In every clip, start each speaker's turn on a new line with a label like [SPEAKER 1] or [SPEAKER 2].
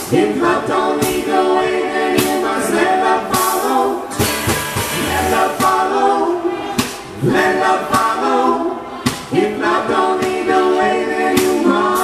[SPEAKER 1] If love don't lead the way, then you must let love follow. Let love follow. Let love follow. If love don't lead the way, then you must.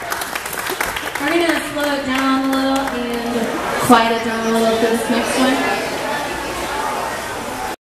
[SPEAKER 2] We're going to slow it down a little and quiet it down a little for this next one.